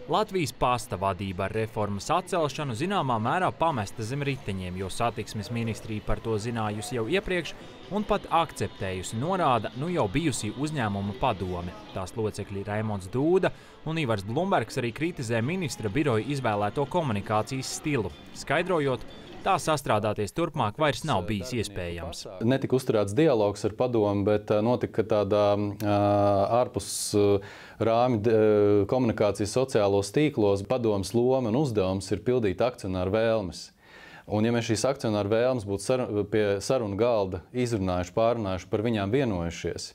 Latvijas pasta vadība ar reformas atcelšanu zināmā mērā pamesta zem riteņiem, jo satiksmes ministrija par to zinājusi jau iepriekš un pat akceptējusi, norāda jau bijusī uzņēmuma padome. Tās locekļi Raimonds Dūda un Ivars Blumbergs arī kritizē ministra biroja izvēlēto komunikācijas stilu, skaidrojot, tā sastrādāties turpmāk vairs nav bijis iespējams. Netika uzturēts dialogs ar padomu, bet notika tādā ārpus rāmju komunikācijas sociālos tīklos. Padomas loma un uzdevums ir pildīt akcionāru vēlmes. Un ja mēs šīs akcionāru vēlmes būtu pie sarunu galda izrunājuši, pārunājuši, par viņām vienojušies,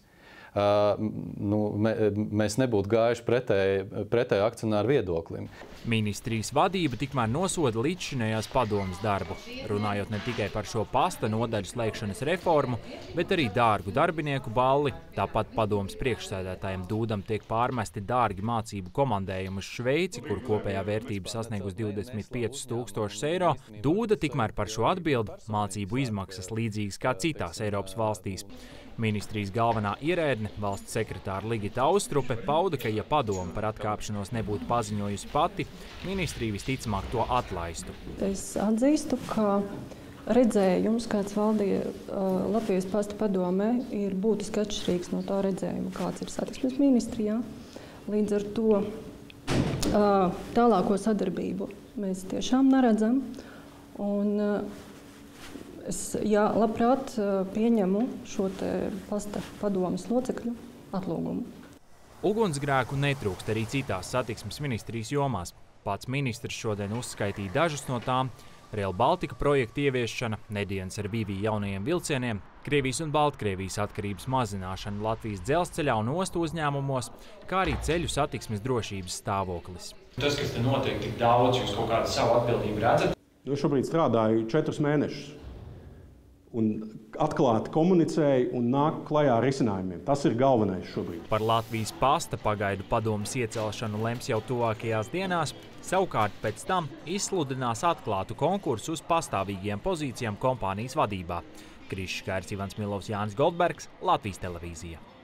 mēs nebūtu gājuši pretēji akcionāru viedoklim. Ministrijas vadība tikmēr nosoda līdzšinējās padomas darbu, runājot ne tikai par šo pasta nodaļu slēgšanas reformu, bet arī dārgu darbinieku balli. Tāpat padomas priekšsēdētājiem Dūdam tiek pārmesti dārgi mācību komandējumi uz Šveici, kur kopējā vērtība sasniegus 25 000 eiro. Dūda tikmēr par šo atbildi mācību izmaksas līdzīgas kā citās Eiropas valstīs. Ministrijas galvenā ierēdne, valsts sekretāra Ligita Austrupe, pauda, ka, ja padome par atkāpšanos nebūtu paziņojusi pati, ministrija visticamāk to atlaistu. Es atzīstu, ka redzējums, kāds valdīja Latvijas pasta padomē, ir būtiski atšķirīgs no tā redzējuma, kāds ir satiksmes ministrijā. Līdz ar to tālāko sadarbību mēs tiešām neredzam. Es labprāt pieņemu šo pasta padomes locekļu atlūgumu. Ugunsgrēku netrūkst arī citās satiksmes ministrijas jomās. Pats ministrs šodien uzskaitīja dažus no tām – Rail Baltica projekta ieviešana, nedienas ar Vivī jaunajiem vilcieniem, Krievijas un Baltkrievijas atkarības mazināšana Latvijas dzelzceļā un ostu uzņēmumos, kā arī ceļu satiksmes drošības stāvoklis. Tas, kas te notiek tik daudz, jūs kaut kādu savu atbildību redzat? Šobrīd strādāju 4 mēnešus. Un atklāti komunicēja un nāk klajā ar risinājumiem. Tas ir galvenais šobrīd. Par Latvijas pasta pagaidu padomes iecelšanu lems jau tuvākajās dienās, savukārt pēc tam izsludinās atklātu konkursu uz pastāvīgajām pozīcijām kompānijas vadībā. Krišs Kairs, Ivans Milovs, Jānis Goldbergs, Latvijas televīzija.